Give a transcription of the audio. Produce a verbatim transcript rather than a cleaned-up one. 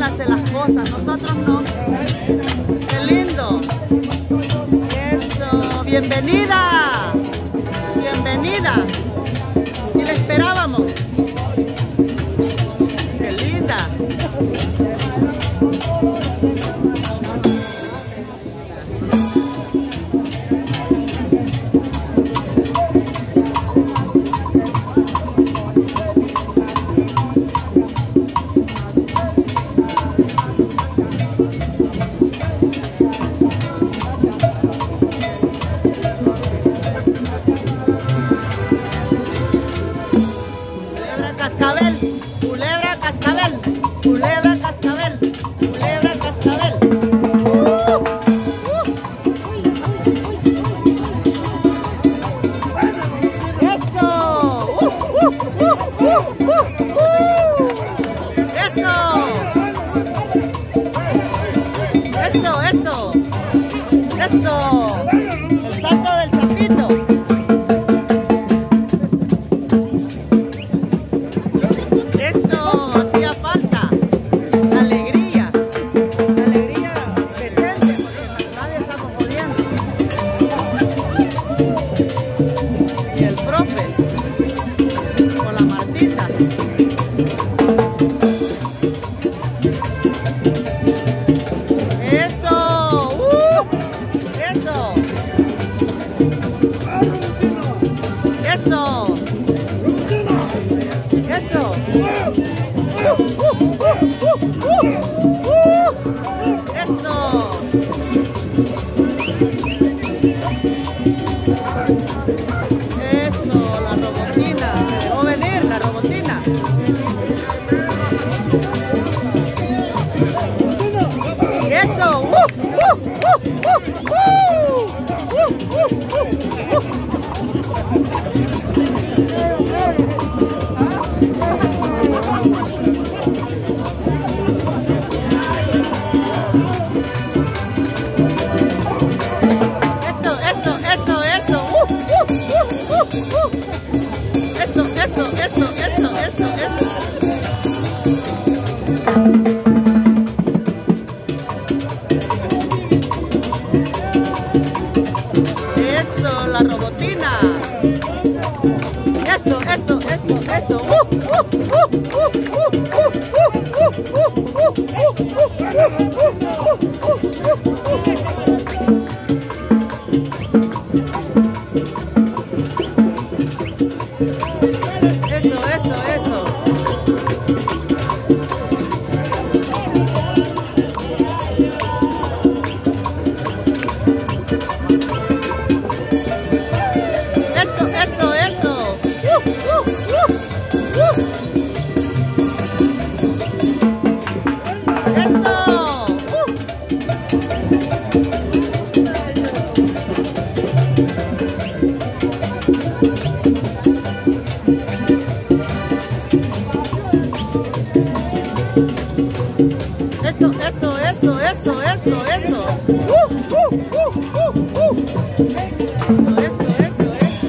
él hace las cosas, nosotros no. ¡Qué lindo! ¡Eso! ¡Bienvenida! ¡Bienvenida! Y la esperábamos. ¡Qué linda! Cascabel, culebra cascabel, culebra cascabel, culebra cascabel. Uh, uh. Eso, uh, uh, uh, uh, uh, uh. Eso, eso, eso, eso, el salto del sapito. Y el profe con la Martita. Eso, uh, eso, eso, eso, uh, uh, uh, uh, uh, uh. Eso. Eso, la robotina, me dejó venir la robotina. Y eso, uh, uh, uh, uh, uh, uh, uh, uh, uh. Eso, eso, eso, eso, uh, uh, uh, uh, uh. Eso, eso, eso, eso, eso, eso. Eso, la robotina. Eso, eso, eso, eso. Uh, uh, uh, uh, uh, uh, uh, uh, uh, Eso, eso, eso. Esto, esto, esto. Uh, uh, uh, uh. Eso. Uh. Eso, eso, eso, eso, eso, eso. Uh, uh, uh, uh, uh. Eso, eso, eso.